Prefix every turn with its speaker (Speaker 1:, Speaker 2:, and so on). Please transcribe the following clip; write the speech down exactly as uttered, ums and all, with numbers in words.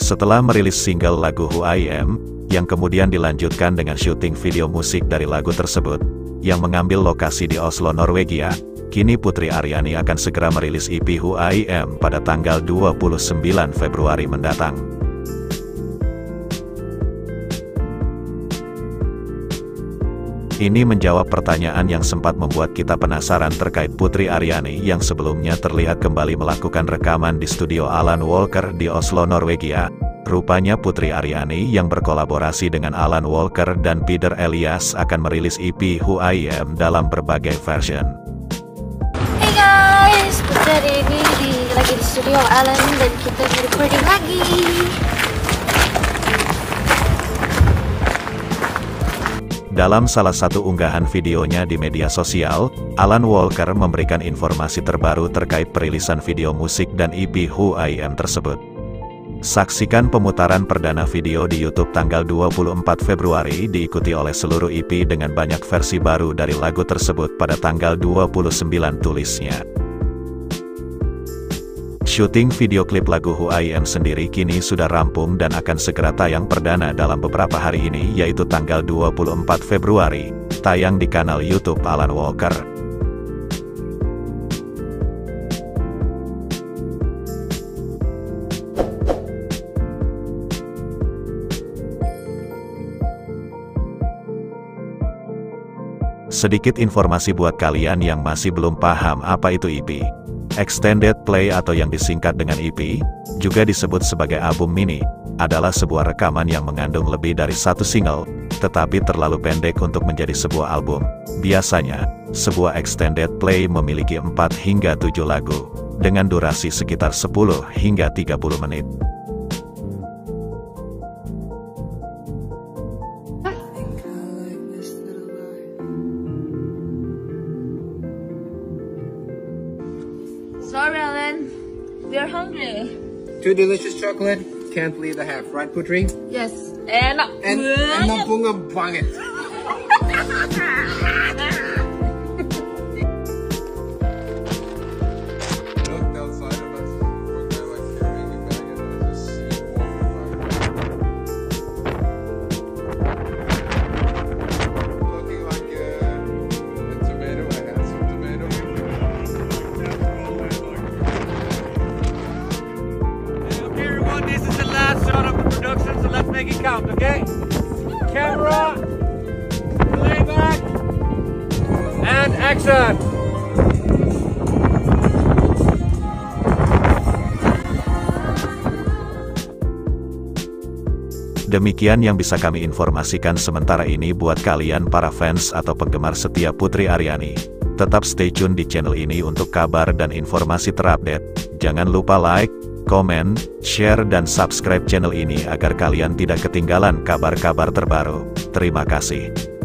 Speaker 1: Setelah merilis single lagu Who I Am, yang kemudian dilanjutkan dengan syuting video musik dari lagu tersebut, yang mengambil lokasi di Oslo, Norwegia, kini Putri Aryani akan segera merilis E P Who I Am pada tanggal dua puluh sembilan Februari mendatang. Ini menjawab pertanyaan yang sempat membuat kita penasaran terkait Putri Aryani yang sebelumnya terlihat kembali melakukan rekaman di studio Alan Walker di Oslo, Norwegia. Rupanya Putri Aryani yang berkolaborasi dengan Alan Walker dan Peter Elias akan merilis E P Who I Am dalam berbagai version.
Speaker 2: Hey guys, Putri Aryani di, lagi di studio Alan dan kita recording lagi.
Speaker 1: Dalam salah satu unggahan videonya di media sosial, Alan Walker memberikan informasi terbaru terkait perilisan video musik dan E P Who I Am tersebut. Saksikan pemutaran perdana video di YouTube tanggal dua puluh empat Februari diikuti oleh seluruh E P dengan banyak versi baru dari lagu tersebut pada tanggal dua puluh sembilan tulisnya. Syuting video klip lagu Who I Am sendiri kini sudah rampung dan akan segera tayang perdana dalam beberapa hari ini, yaitu tanggal dua puluh empat Februari, tayang di kanal YouTube Alan Walker. Sedikit informasi buat kalian yang masih belum paham apa itu E P. Extended Play atau yang disingkat dengan E P, juga disebut sebagai album mini, adalah sebuah rekaman yang mengandung lebih dari satu single, tetapi terlalu pendek untuk menjadi sebuah album. Biasanya, sebuah Extended Play memiliki empat hingga tujuh lagu, dengan durasi sekitar sepuluh hingga tiga puluh menit.
Speaker 2: Sorry Alan, we are hungry.
Speaker 3: Two delicious chocolate, can't believe the half, right Putri?
Speaker 2: Yes, enak
Speaker 3: And
Speaker 2: banget.
Speaker 3: enak bunga banget.
Speaker 4: This is the last shot of the production, so let's make it count, okay? Camera, playback, and action!
Speaker 1: Demikian yang bisa kami informasikan sementara ini buat kalian para fans atau penggemar setia Putri Aryani. Tetap stay tune di channel ini untuk kabar dan informasi terupdate. Jangan lupa like, komen, share dan subscribe channel ini agar kalian tidak ketinggalan kabar-kabar terbaru. Terima kasih.